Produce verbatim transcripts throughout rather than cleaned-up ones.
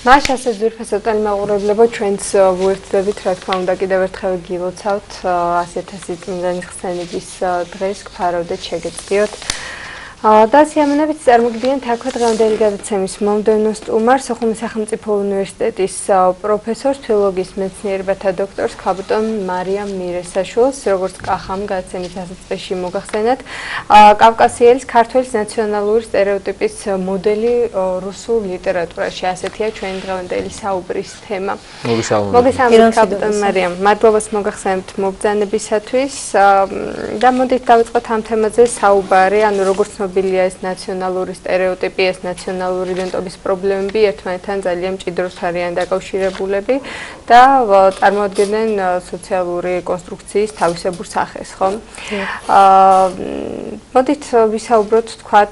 მაშ ასე ძვირფასოვანი მაყურებლებო ჩვენც ვუერთდებით რა თქმა უნდა კიდევ ერთხელ გილოცავთ ასეთასი წმინდანის ხსენების დღეს გფარავდეთ შეგეწიოთ და სიამოვნებით წარმოგიდგენთ აქვე დღევანდელი გადაცემის მომდევნო სტუმარს სოხუმის სახელმწიფო უნივერსიტეტის პროფესორს ფილოლოგიის მეცნიერებათა დოქტორს ქაბუტონ მარიამ მირესაშვილს როგორც კახამ გადაცემის დასაწყისში მოგახსენეთ კავკასიელის ქართველის ნაციონალური სტერეოტიპის მოდელი რუსულ ლიტერატურაში ასეთია ჩვენი დღევანდელი საუბრის თემა მოგესალმებით ქაბუტონ მარიამ მადლობას მოგახსენებთ მობრძანებისათვის და მოდით დავიწყოთ ამ თემაზე საუბარი ანუ როგორც ცნობილია ეს ნაციონალური სტერეოტიპი, ეს ნაციონალური იდენტობის პრობლემები ერთმანეთთან ძალიან მჭიდროდ არიან დაკავშირებულები და წარმოადგენენ სოციალური კონსტრუქციის თავისებურ სახეს, ხო? აა მოდით ვისაუბროთ თქვათ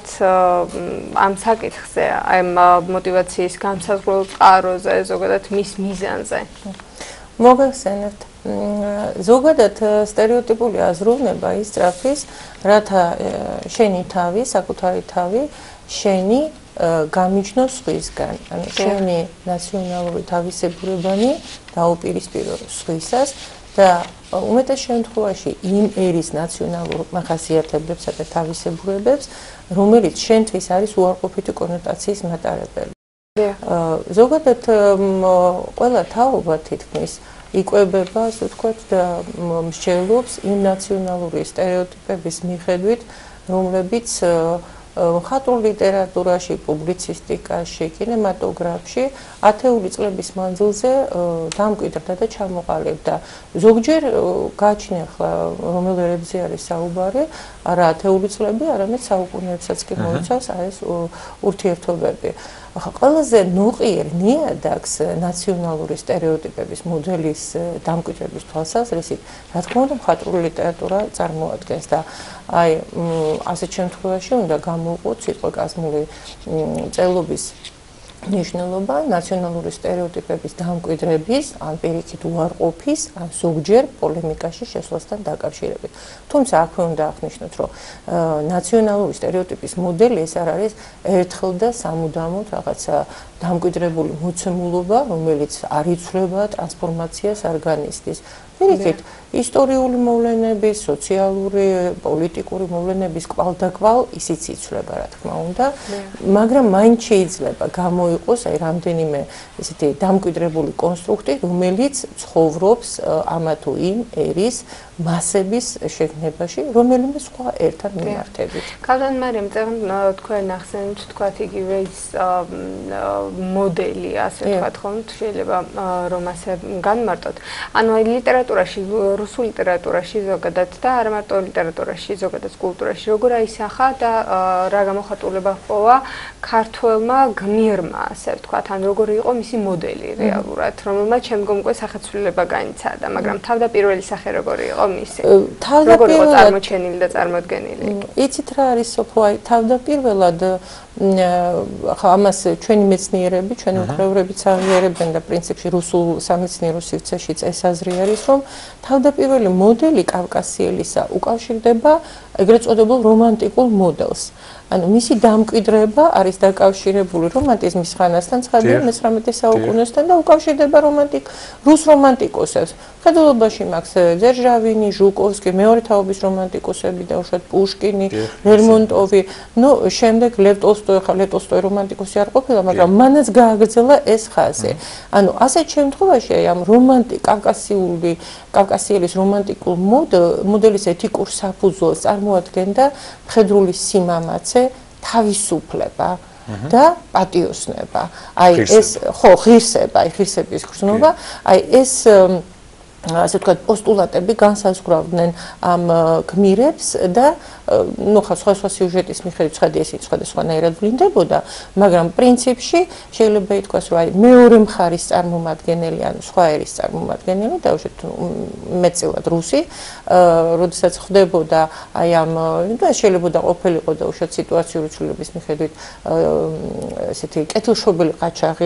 ამ საკითხზე, ამ მოტივაციის განსაზღვრულ წყაროზე, ზოგადად მის მიზანზე. მოგახსენებთ ზოგადად სტერეოტიპული აზროვნება ისწრაფვის, რათა შენი თავი, საკუთარი თავი, შენი გამიჯნოს სხვისგან, ანუ შენი ნაციონალური თავისებურებანი დაუპირისპირო სხვისას და უმეტეს შემთხვევაში იმ ერის ნაციონალურ მახასიათებლებსა და თავისებურებებს, რომელიც შენთვის არის უარყოფითი კონოტაციის მატარებელი. ზოგადად ყველა თაობა თითქმის იკვებება, ასე ვთქვათ, და მსჯელობს იმ ნაციონალური სტერეოტიპების მიხედვით, რომლებიც მხატვრულ ლიტერატურაში, პუბლიცისტიკაში, კინემატოგრაფში ათეული წლების მანძილზე დამკვიდრდა და ჩამოყალიბდა. ზოგჯერ გააჩნია ახლა რომელ ერებზე არის საუბარი, არა ათეული წლები, არამედ საუკუნეებსაც კი მოიცავს ეს ურთიერთობები. ახლა ყველაზე ნოყიერ ნიადაგს ნაციონალური სტერეოტიპების მოდელის დამკვიდრების თვალსაზრისით, რა თქმა უნდა, მხატვრული ლიტერატურა წარმოადგენს და აი ასეთ შემთხვევაში უნდა გამოვყოთ სიტყვაკაზმული წერლობის ნიშნულობა ნაციონალური სტერეოტიპების დამკვიდრების, ან პირიქით უარყოფის, ან ზოგჯერ პოლემიკაში შესვლასთან დაკავშირებით. თუმცა აქვე უნდა აღნიშნოთ, რომ ნაციონალური სტერეოტიპის მოდელი ეს არ არის ერთხელ და სამუდამოდ რაღაცა დამკვიდრებული მოცემულობა, რომელიც არ იცვლება, ტრანსფორმაციას არ განიცდის. პირიქით, ისტორიული მოვლენების, სოციალური, პოლიტიკური მოვლენების კვალდაკვალ ისიც იცვლება, რა თქმა უნდა, მაგრამ მაინც შეიძლება გამოიყოს აი რამდენიმე ესეთი დამკვიდრებული კონსტრუქტი, რომელიც ცხოვრობს ამა თუ იმ ერის მასების შეგნებაში, რომელიმე სხვა ერთად მიმართებით. ქაბუტონ მარიამ, თქვენ ახსენეთ, თქვათ იგივე ის მოდელი, ასე ვთქვათ, ხომ, შეიძლება რომ ასე განმარტოთ. ანუ აი ლიტერატურაში, რუსულ ლიტერატურაში ზოგადად და არა მარტო ლიტერატურაში, ზოგადად კულტურაში, როგორ აისახა და რა გამოხატულება ჰპოვა ქართველმა გმირმა, ასე ვთქვათ, ან როგორი იყო მისი მოდელი რეალურად, რომელმაც შემდგომ უკვე სახეცვლილება განიცადა, მაგრამ თავდაპირველი სახე როგორი იყო? როგორ იყო წარმოჩენილი და წარმოდგენილი? იცით რა არის სოფო, აი თავდაპირველად ხა ამას ჩვენი მეცნიერები, ჩვენი მკვლევრებიც აღიარებენ და პრინციპში რუსულ სამეცნიერო სივრცეშიც ეს აზრი არის, რომ თავდაპირველი მოდელი კავკასიელისა უკავშირდება ეგრეთ წოდებულ რომანტიკულ მოდელს. ანუ მისი დამკვიდრება არის დაკავშირებული რომანტიზმის ხანასთან, ცხადია მესამე საუკუნესთან და უკავშირდება რომანტიკ რუს რომანტიკოსებს. ხედულობაში მაქვს ძერჟავინი, ჟუკოვსკი, მეორე თაობის რომანტიკოსები და უშუალოდ პუშკინი, ლერმონტოვი, ნუ შემდეგ ლევ ტოლსტოი, ხა ლევ ტოლსტოი რომანტიკოსი არ ყოფილა, მაგრამ მანაც გააგრძელა ეს ხაზი. ანუ ასეთ შემთხვევაში აი ამ რომანტიკ კავკასიური კავკასიელის რომანტიკულ მოდელის ეთიკურ საფუძველს წარმოადგენდა მხედრული სიმამაცე, თავისუფლება და პატიოსნება. აი ეს ხო ღირსება, აი ღირსების გრძნობა, აი ეს ასე ვთქვათ, პოსტულატები განსაზღვრავდნენ ამ გმირებს და ნუ ხა სხვა სხვა სიუჟეტის მიხედვით ცხადია ისიც სხვადასხვანაირად ვლინდებოდა, მაგრამ პრინციპში შეიძლება ითქვას, რომ აი მეორე მხარის წარმომადგენელი, ანუ სხვა ერის წარმომადგენელი, დაუშვათ მეტწილად რუსი, როდესაც ხდებოდა აი ამ ნუ ეს შეიძლება ყოფილიყო დაუშვათ სიტუაციური ცვლილების მიხედვით ესეთი კეთილშობილი ყაჩაღი,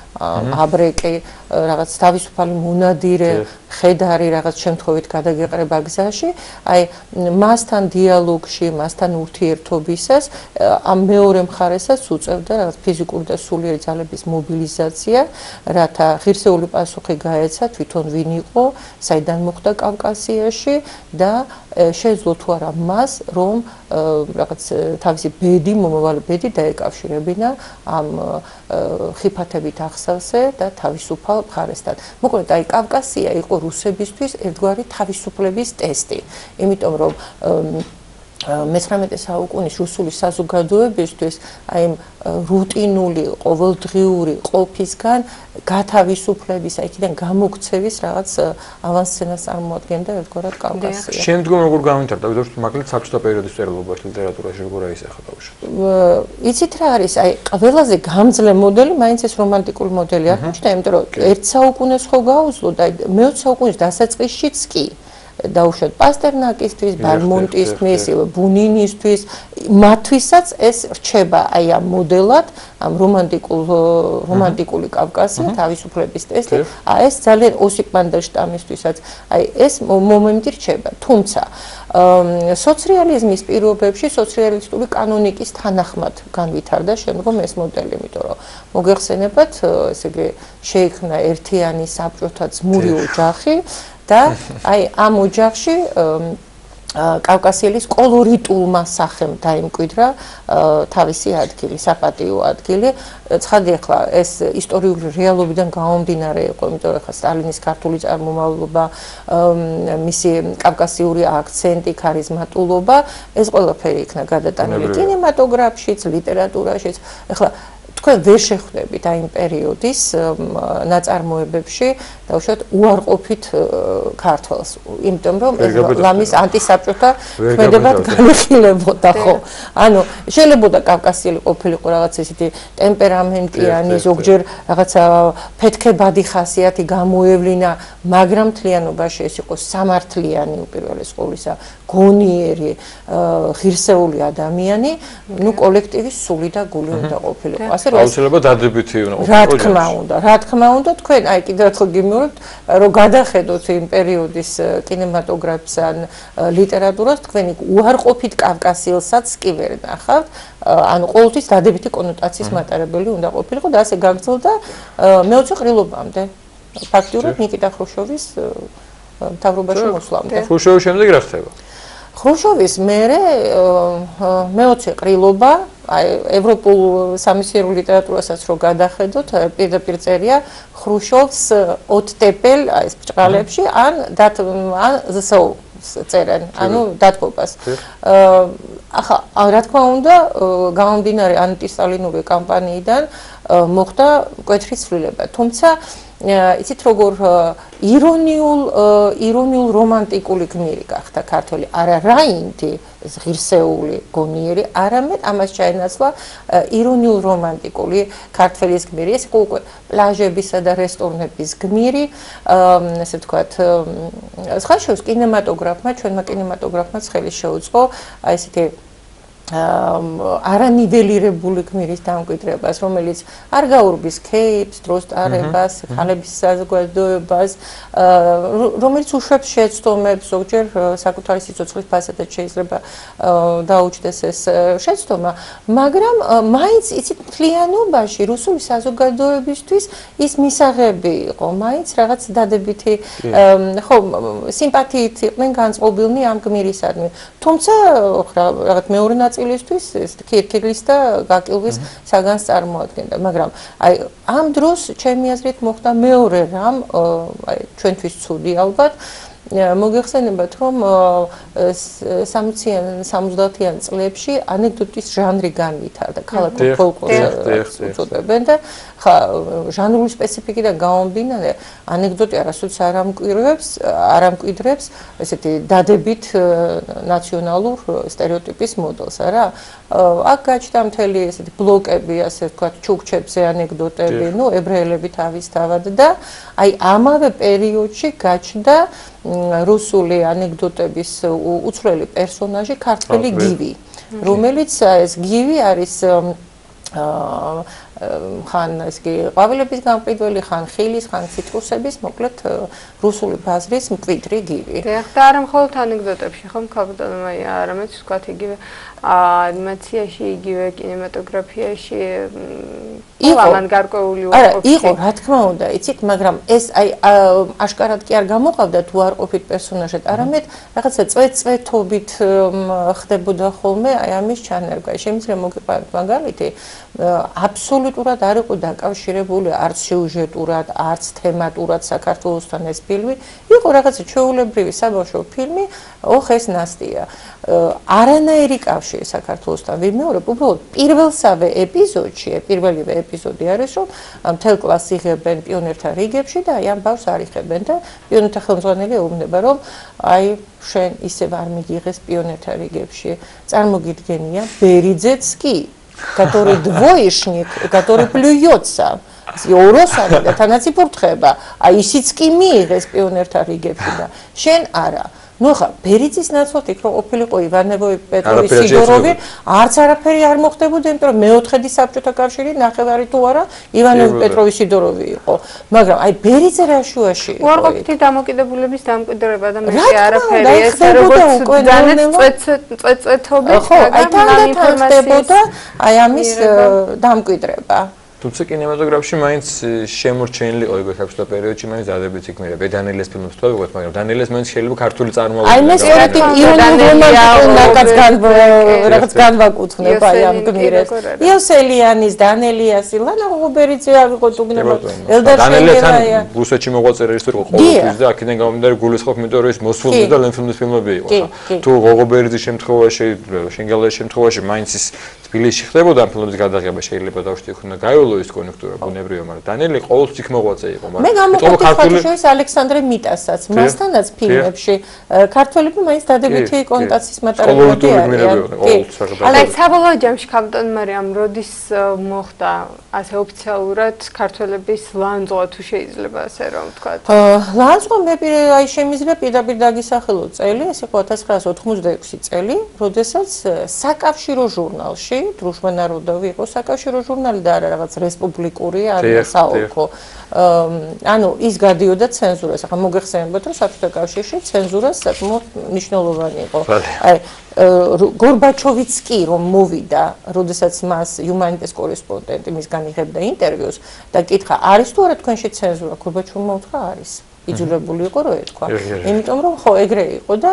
აბრეკი, რაღაც თავისუფალი მონადირე, ხედარი რაღაც შემთხვევით გადაგეყრება გზაში, აი მასთან დიალოგში, მასთან ურთიერთობისას ამ მეორე მხარესაც უწევდა რაღაც ფიზიკური და სულიერი ძალების მობილიზაცია, რათა ღირსეული პასუხი გაეცა თვითონ ვინ იყო, საიდან მოხდა კავკასიაში და შეეძლო თუ არა მას, რომ რაღაც თავისი ბედი, მომავალი ბედი დაეკავშირებინა ამ ხიფათებით ახსავსე და თავისუფალ მხარესთან. მოკლედ, აი კავკასია იყო რუსებისთვის ერთგვარი თავისუფლების ტესტი, იმიტომ რომ მეცხრამეტე საუკუნის რუსული საზოგადოებისთვის აი რუტინული, ყოველდღიური ყოფისგან გათავისუფლების, აი იქიდან გამოქცევის რაღაც ავანსცენას წარმოადგენდა ერთგვარად კავკასია. შემდგომ როგორ განვითარდა, ვიდრე მაგალითად საბჭოთა პერიოდის წერილობაში, ლიტერატურაში როგორ აისახა ბავშვი? იცით რა არის, აი ყველაზე გამძლე მოდელი მაინც ეს რომანტიკული მოდელი აღმოჩნდა, იმიტომ რომ ერთ საუკუნეს ხო გაუძლო და მეოცე საუკუნის დასაწყისშიც კი დაუშვათ პასტერნაკისთვის, ბალმონტისთვის, ბუნინისთვის, მათთვისაც ეს რჩება აი ამ მოდელად, ამ რომანტიკულ რომანტიკული კავკასია, თავისუფლების ტესტი, აი ეს ძალიან ოსიპ მანდელშტამისთვისაც, აი ეს მომენტი რჩება. თუმცა სოციალიზმის პირობებში სოციალისტური კანონიკის თანახმად განვითარდა შემდგომ ეს მოდელი, იმიტომ რომ მოგეხსენებათ, ესე იგი შეიქმნა ერთიანი საბჭოთა ძმური ოჯახი და აი ამ ოჯახში კავკასიელის კოლორიტულმა სახემ დაიმკვიდრა თავისი ადგილი, საპატიო ადგილი. ცხადია, ახლა ეს ისტორიული რეალობიდან გამომდინარე იყო, იმიტომ რომ ახლა სტალინის ქართული წარმომავლობა, მისი კავკასიური აქცენტი, ქარიზმატულობა, ეს ყველაფერი იქნა გადატანილი კინემატოგრაფშიც, ლიტერატურაშიც. ახლა თქვენ ვერ შეხვდებით აი იმ პერიოდის ნაწარმოებებში დაუშვათ უარყოფით ქართველს, იმიტომ რომ ლამის ანტისაბჭოთა ქმედებად განიხილებოდა ხო. ანუ შეიძლება კავკასიელი ყოფილიყო რაღაც ესეთი ტემპერამენტიანი, ზოგჯერ რაღაცა ფეთქებადი ხასიათი გამოევლინა, მაგრამ მთლიანობაში ეს იყო სამართლიანი უპირველეს ყოვლისა, გონიერი, ღირსეული ადამიანი, ნუ კოლექტივის სული და გული უნდა ყოფილიყო. აუცილებლად დადებითი უნდა ყოფილიყო. რა თქმა უნდა, რა თქმა უნდა, თქვენ აი კიდევ ერთხელ გიმეორებთ, რომ გადახედოთ იმ პერიოდის კინემატოგრაფს ან ლიტერატურას, თქვენ უარყოფით კავკასიელსაც კი ვერ ნახავთ, ანუ ყოველთვის დადებითი კონოტაციის მატარებელი უნდა ყოფილიყო და ასე გაგრძელდა მეოცე ყრილობამდე. ფაქტიურად ნიკიტა ხრუშჩოვის მთავრობაში მოსვლამდე. ხრუშჩოვის შემდეგ რა ხდება? ხრუშჩოვის მერე მეოცე ყრილობა, აი ევროპულ სამეცნიერო ლიტერატურასაც რო გადახედოთ, პირდაპირ წერია ხრუშჩოვს ოტტეპელ აი ეს ბჭყალებში ან დათ ან ზსო წერენ, ანუ დათბობას. ახლა რა თქმა უნდა, გამომდინარე ანტისტალინური კამპანიიდან მოხდა მკვეთრი ცვლილება, თუმცა იცით როგორ ირონიულ ირონიულ რომანტიკული გმირი გახდა ქართველი, არა რაინდი ღირსეული გონიერი, არამედ ამას ჩაენაცვლა ირონიულ რომანტიკული ქართველის გმირი, ეს იყო უკვე პლაჟებისა და რესტორნების გმირი, ესე ვთქვათ, სხვა შორის კინემატოგრაფმა, ჩვენმა კინემატოგრაფმა ხელი შეუწყო აი ესეთი არანიველირებული გმირის დამკვიდრებას, რომელიც არ გაურბის ქეიფს, დროს ტარებას, ხალების საზოგადოებას, რომელიც უშვებს შეცდომებს, ზოგჯერ საკუთარი სიცოცხლის ფასადაც შეიძლება დაუჭდეს ეს შეცდომა, მაგრამ მაინც იცით მთლიანობაში რუსული საზოგადოებისთვის ის მისაღები იყო, მაინც რაღაც დადებითი, ხო, სიმპათიით იყვნენ განწყობილნი ამ გმირისადმი. თუმცა რაღაც მეორე ნაწილი ისთვის ეს ქირქილის და გაკილვის საგანს წარმოადგენდა, მაგრამ აი ამ დროს ჩემი აზრით მოხდა მეორე რამ, აი ჩვენთვის ცუდი ალბათ, მოგეხსენებათ რომ სამოციან სამოცდაათიან წლებში ანეკდოტის ჟანრი განვითარდა, ქალაქურ ფოლკლორს უწოდებენ და ხა ჟანრული სპეციფიკიდან გამომდინარე ანეკდოტი არასოდეს არ ამკვირვებს, არ ამკვიდრებს ესეთი დადებით ნაციონალურ სტერეოტიპის მოდელს, არა? აქ გაჩნდა მთელი ესეთი ბლოკები, ასე ვთქვათ, ჩუქჩებზე ანეკდოტები, ნუ ებრაელები თავისთავად და აი ამავე პერიოდში გაჩნდა რუსული ანეკდოტების უცვლელი პერსონაჟი ქართველი გივი, რომელიც ეს გივი არის ხან ეს კი ყვავილების გამყიდველი, ხან ხილის, ხან ციტრუსების, მოკლედ რუსული ბაზრის მკვიდრი გივი. დიახ, და არა მხოლოდ ანეკდოტებში, ხო, ქალბატონო, აი, არამედ ვთქვათ იგივე ანიმაციაში, იგივე კინემატოგრაფიაში ყველგან გარკვეული უარყოფითი. არა, იყო, რა თქმა უნდა, იცით, მაგრამ ეს აი აშკარად კი არ გამოყავდა თუ არ ყოფით პერსონაჟად, არამედ რაღაცა წვეტ-წვეთობით ხდებოდა ხოლმე აი ამის ჩანერგვა. შემიძლია მოგიყვანოთ მაგალითი, აბსოლუტურად არ იყო დაკავშირებული არც სიუჟეტურად, არც თემატურად საქართველოსთან ეს ფილმი. იყო რაღაცა ჩვეულებრივი საბავშვო ფილმი, ოხ ეს ნასტია. არანაირი კავშირი საქართველოსთან ვიმეორებ, უბრალოდ პირველსავე ეპიზოდში, პირველივე ეპიზოდი არის, რომ მთელ კლასს იღებენ პიონერთა რიგებში და აი ამ ბავშვს არიხებენ და პიონერთა ხელმძღვანელი ეუბნება, რომ აი შენ ისევ არ მიგიღეს პიონერთა რიგებში. წარმოგიდგენია, Беридзец კი, который двоечник, который плюется. Оросანი და თანაც იფურთხება. აი ისიც კი მიიღეს პიონერთა რიგებში და შენ არა. ნუ ხა ბერიძის ნაცვლად იქ რომ ყოფილიყო ივანოვი, პეტროვი, სიდოროვი, არც არაფერი არ მოხდებოდა, იმიტომ რომ მეოთხედი საბჭოთა კავშირი ნახევარი თუ არა ივანოვი, პეტროვი, სიდოროვი იყო. მაგრამ აი ბერიძე რა შუაში იყო? უარყოფითი დამოკიდებულების დამკვიდრება და მეტი არაფერი ეს როგორც დანეთ წვეთწვეთობით და აი თანდათან ხდებოდა აი ამის დამკვიდრება. თუმცა კინემატოგრაფში მაინც შემორჩენილი იყო იგივე საბჭოთა პერიოდში მაინც დადებითი იქმნება. დანიელის ფილმებს თქვა ვიღოთ, მაგრამ დანიელის მაინც შეიძლება ქართული წარმომავლობა. აი მე სერტი ირონიკულად რაღაც განვაკუთვნებ აი ამ გმირებს. იოსელიანის, დანელიას, ლანა ღობერიძე ავიღოთ უგნებოდ. დანელიასთან რუსეთში მოღვაწე რეჟისორი იყო ყოველთვის და აქედან გამომდინარე გულისხმობ, იმიტომ რომ ის მოსულობის და ლენფილმის ფილმები იყო ხა. თუ ღობერიძის შემთხვევაში, შენგელაის შემთხვევაში მაინც ის თბილისში ხდებოდა ამ ფილმების გადაღება შეიძლება დავშტი ხნა გაიოლო ის კონექტურა ბუნებრივია, მაგრამ დანელი ყოველთვის იქ მოღვაწე იყო, მაგრამ მე გამოვხდი ხალხის ალექსანდრე მიტასაც, მასთანაც ფილმებში ქართველები მაინც დადებითი კონტაცის მატარებლები არიან. აი საბოლოო ჯამში ქალბატონ მარიამ როდის მოხდა ასე ოფიციალურად ქართველების ლანძღვა თუ შეიძლება ასე რომ ვთქვათ? ლანძღვა მე აი შემიძლია პირდაპირ დაგისახელო წელი, ეს იყო ათას ცხრაას ოთხმოცდაექვსი წელი, როდესაც საკავშირო ჟურნალში დრუჟბა ნაროდოვი იყო საკავშირო ჟურნალი და არა რაღაც რესპუბლიკური არა საოლქო. ანუ ის გადიოდა ცენზურას. ახლა მოგეხსენებათ რომ საბჭოთა კავშირში ცენზურა საკმაოდ მნიშვნელოვანი იყო. აი გორბაჩოვიც კი რომ მოვიდა, როდესაც მას იუმანიტეს კორესპონდენტი მისგან იღებდა ინტერვიუს და კითხა, არის თუ არა თქვენში ცენზურა? გორბაჩოვმა უთხრა, არის. იძულებული იყო რომ ეთქვა. იმიტომ რომ ხო ეგრე იყო და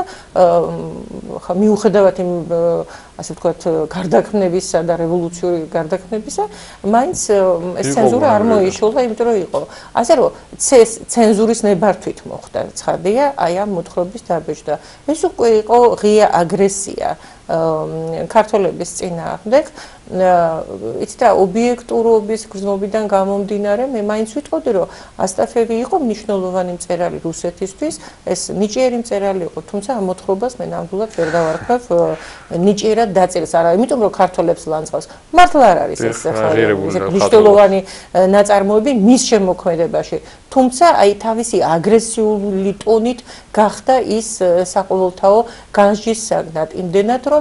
ხა მიუხედავად იმ ასე ვთქვათ გარდაქმნებისა და რევოლუციური გარდაქმნებისა, მაინც ეს ცენზურა არ მოიშოლა, იმიტომ რომ იყო. ასე რომ ცენზურის ნებართვით მოხდა ცხადია, აი ამ მოთხრობის დაბეჭდა. ეს უკვე იყო ღია აგრესია ქართველების წინააღმდეგ. იცით რა, ობიექტურობის გრძნობიდან გამომდინარე, მე მაინც ვიტყოდი, რომ ასტაფევი იყო მნიშვნელოვანი მწერალი რუსეთისთვის, ეს ნიჭიერი მწერალი იყო, თუმცა ამ მოთხრობას მე ნამდვილად ვერ დავარქვევ ნიჭიერად დაწერილს, არა, იმიტომ რომ ქართველებს ლანძღავს. მართლა არ არის ეს მნიშვნელოვანი ნაწარმოები მის შემოქმედებაში. თუმცა აი თავისი აგრესიული ტონით გახდა ის საყოველთაო განსჯის საგნად, იმდენად რომ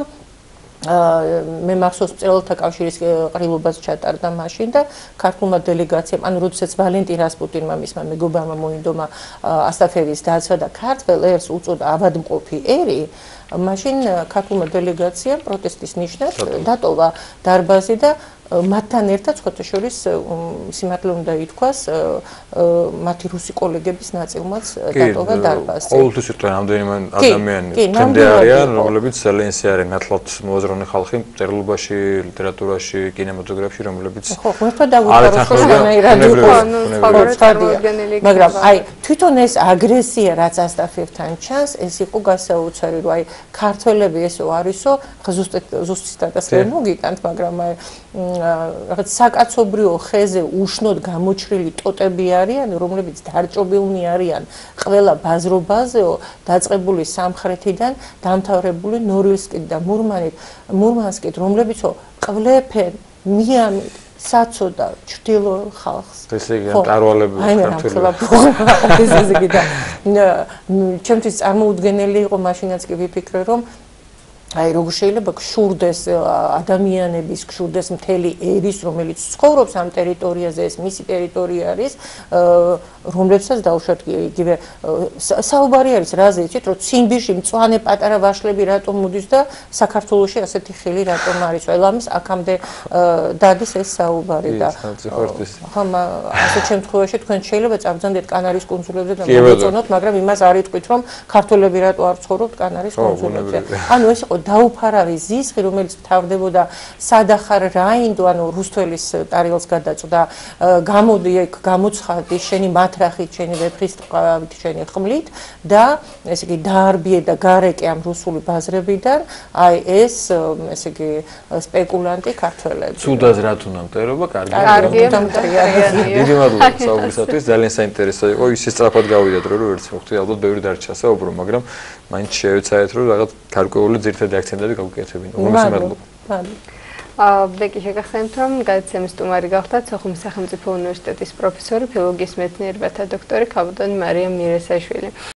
მე მახსოვს მწერალთა კავშირის ყრილობას ჩატარდა მაშინ და ქართულმა დელეგაციამ, ანუ როდესაც ვალენტინ რასპუტინმა მისმა მეგობარმა მოინდომა ასტაფევის დაცვა და ქართველ ერს უწოდა ავადმყოფი ერი, მაშინ ქართულმა დელეგაციამ პროტესტის ნიშნად დატოვა დარბაზი და მათთან ერთად სხვათა შორის სიმართლე უნდა ითქვას მათი რუსი კოლეგების ნაწილმაც დატოვა დარბაზი. ყოველთვის იყო რამდენიმე ადამიანი თემდე არიან, რომლებიც ზელენსი არის ნათლად მოაზროვნე ხალხი მწერლობაში, ლიტერატურაში, კინემატოგრაფში, რომლებიც ხო, ერთად დავუყაროთ მაგრამ აი თვითონ ეს აგრესია რაც ასტაფევთან ჩანს, ეს იყო გასაოცარი, რომ აი ქართველები ესო არისო, ზუსტად ზუსტად ასე მოგიტანთ, მაგრამ აი რაღაც საკაცობრიო ხეზე უშნოდ გამოჩრილი ტოტები არიან, რომლებიც დარჭობილნი არიან ყველა ბაზრობაზეო, დაწყებული სამხრეთიდან, დამთავრებული ნორილსკით და მურმანსკით, რომლებიცო ყვლეფენ მიამით საცოდა ჩრდილოელ ხალხს. ესე იგი მტარვალები ქართველები. ესე იგი და ჩემთვის წარმოუდგენელი იყო მაშინაც კი ვიფიქრე რომ აი როგორ შეიძლება გშურდეს ადამიანების გშურდეს მთელი ერის რომელიც ცხოვრობს ამ ტერიტორიაზე ეს მისი ტერიტორია არის რომლებსაც დაუშვათ იგივე საუბარი არის რაზე იცით რომ ციმბირში მწვანე პატარა ვაშლები რატომ მოდის და საქართველოში ასეთი ხილი რატომ არის ველამის აქამდე დადის ეს საუბარი და ხომ ასეთ შემთხვევაში თქვენ შეიძლება წაბრძანდეთ კანარის კუნძულებზე და მოეწონოთ მაგრამ იმას არ იტყვით რომ ქართველები რატო არ ცხოვრობთ კანარის კუნძულებზე ანუ ეს იყო დაუფარავი ზისხი რომელიც თავდებოდა სადახარ რაინდო ანუ რუსთველის ტარიელს გადაწვდა გამოდი ეგ გამოცხადი შენი მათრახით შენი ვეფხის ტყავით შენი ხმლით და ესე იგი დაარბიე და გარეკე ამ რუსული ბაზრებიდან აი ეს ესე იგი სპეკულანტი ქართველები ცუდად რა თუ ნამტერობა კარგია კარგია დიდი მადლობა საუბრისათვის ძალიან საინტერესო იყო ისე სწრაფად გავიდათ რომ ერთ მოხდი ალბათ ბევრი დარჩა საუბრო მაგრამ მაინც შევეცადეთ რომ რაღაც გარკვეული ძირითადი აქცენტები გავუკეთებინო უმეტეს მადლობა აა ბეკი შეგახსენებთ რომ გადაცემის სტუმარი გახდათ სოხუმის სახელმწიფო უნივერსიტეტის პროფესორი ფილოლოგიის მეცნიერებათა დოქტორი ქაბუდონი მარიამ მირესაშვილი